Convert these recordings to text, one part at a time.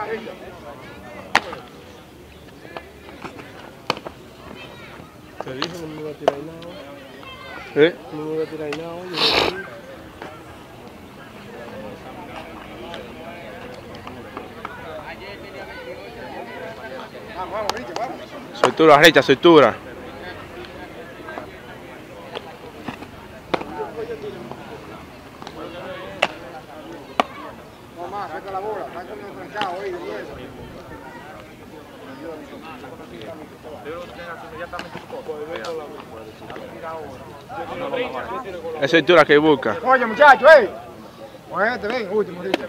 Te dije que no me iba a tirar nada. No me iba a tirar nada. Vamos, Richard, vamos. Soltura, Richard, soltura. No más, saca la bola, está con el trancado ahí, de mierda. Es soltura que busca. Oye, muchachos, Muévete, ven, último, Richard.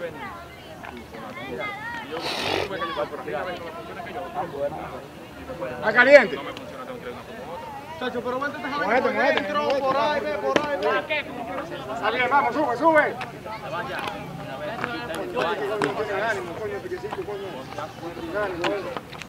¿Está caliente? Chacho, pero vente a Muévete, por ahí, ve. Está bien, vamos, sube. Ánimo, coño, piquecito, coño.